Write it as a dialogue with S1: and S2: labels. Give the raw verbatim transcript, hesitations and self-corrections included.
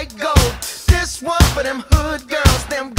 S1: white gold. This one for them hood girls, them